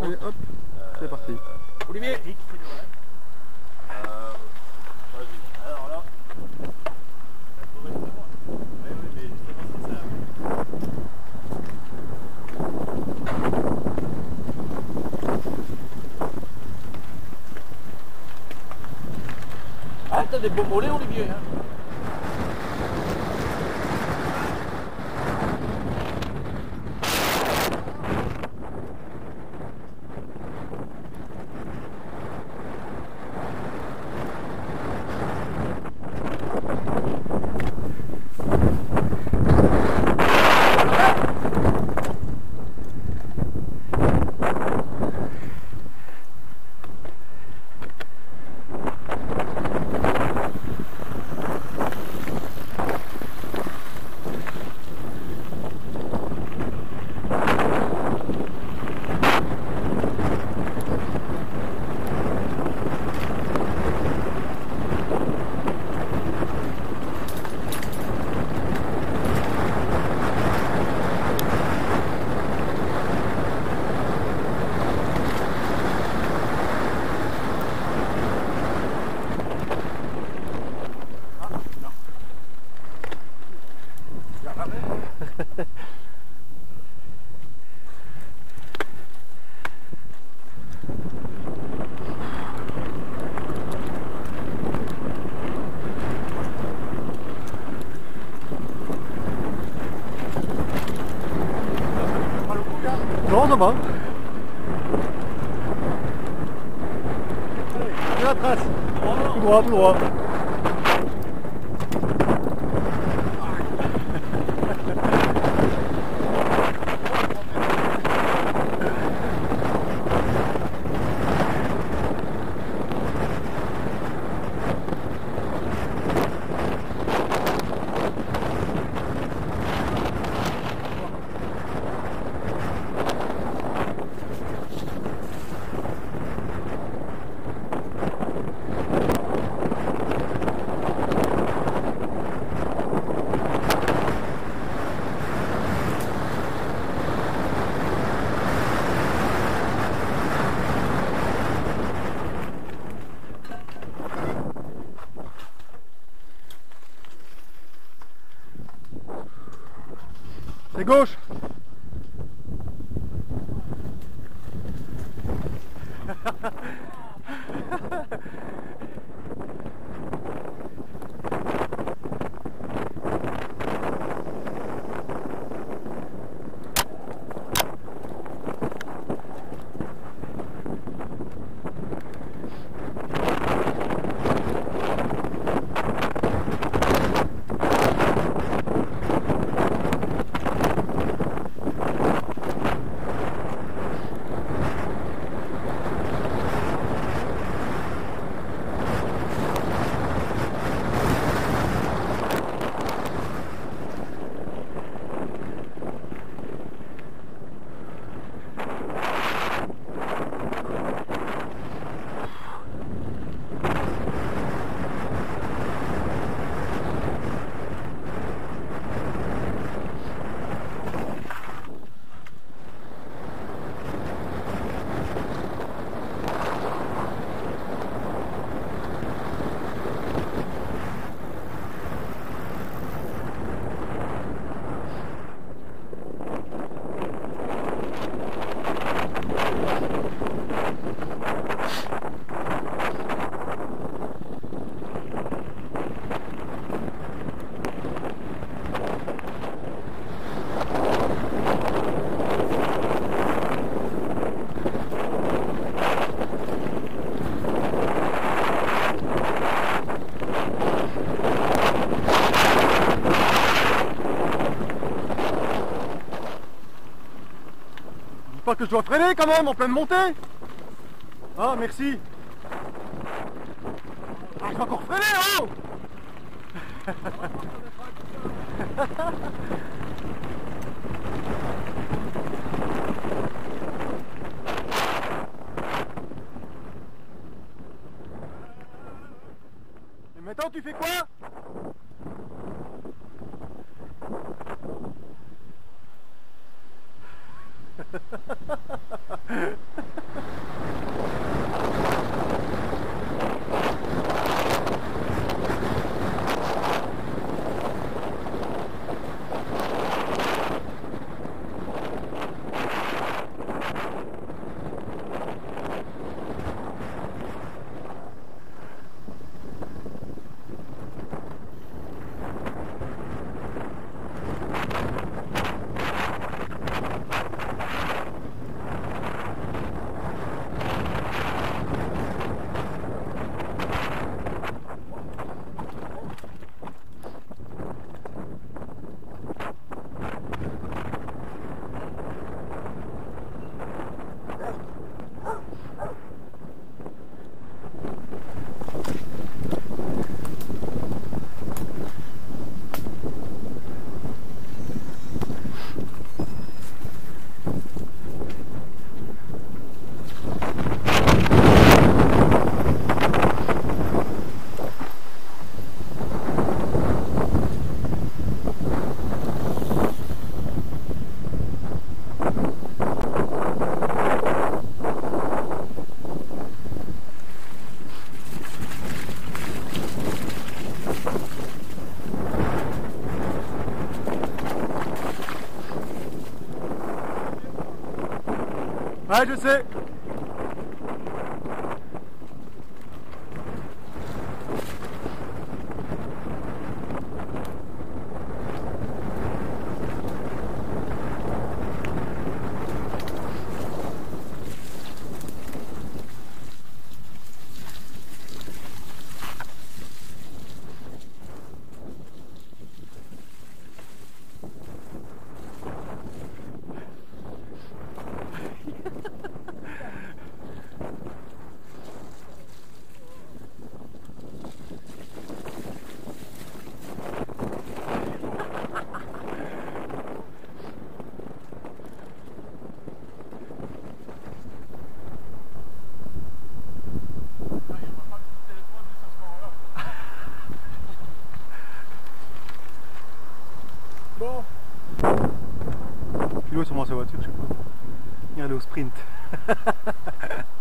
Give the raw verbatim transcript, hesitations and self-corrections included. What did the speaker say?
route. Allez, hop, c'est parti. Olivier. Euh, vas-y. Alors là. Oui, oui, mais justement, c'est ça. Ah, t'as des beaux mollets, Olivier, hein. Non, ça va. C'est la trace. Tout droit, tout droit. C'est gauche. Pas que je dois freiner quand même en pleine montée. Ah merci. Ah, je vais encore freiner, oh. Et maintenant tu fais quoi? Ha ha ha ha ha! Ouais, je sais. Bon. Philo est sûrement sa voiture, je sais pas. Il est allé au sprint.